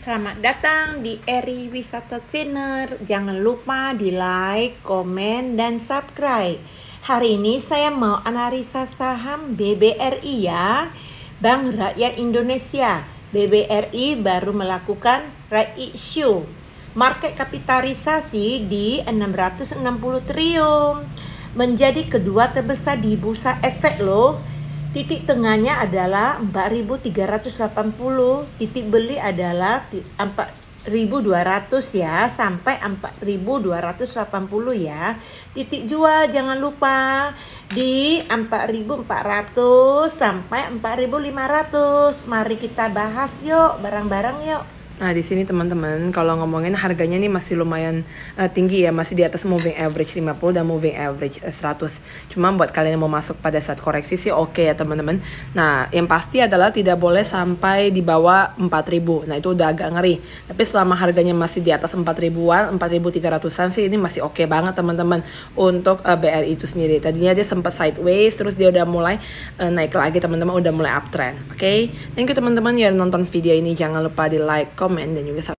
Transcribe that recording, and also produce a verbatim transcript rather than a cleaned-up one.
Selamat datang di Eri Wisata Channel. Jangan lupa di like, komen, dan subscribe. Hari ini saya mau analisa saham B B R I ya, Bank Rakyat Indonesia. B B R I baru melakukan right issue. Market kapitalisasi di enam ratus enam puluh triliun. Menjadi kedua terbesar di bursa efek loh. Titik tengahnya adalah empat ribu tiga ratus delapan puluh, titik beli adalah empat ribu dua ratus ya, sampai empat ribu dua ratus delapan puluh ya. Titik jual jangan lupa di empat ribu empat ratus sampai empat ribu lima ratus. Mari kita bahas yuk, bareng-bareng yuk. Nah, di sini teman-teman, kalau ngomongin harganya nih masih lumayan uh, tinggi ya, masih di atas moving average lima puluh dan moving average uh, seratus. Cuma buat kalian yang mau masuk pada saat koreksi sih oke okay ya teman-teman. Nah, yang pasti adalah tidak boleh sampai di bawah empat ribu. Nah, itu udah agak ngeri. Tapi selama harganya masih di atas empat ribuan, empat ribu tiga ratusan sih ini masih oke okay banget teman-teman untuk uh, B R I itu sendiri. Tadinya dia sempat sideways, terus dia udah mulai uh, naik lagi teman-teman, udah mulai uptrend. Oke. Okay? Thank you teman-teman yang nonton video ini, jangan lupa di like, comment, dan juga subscribe.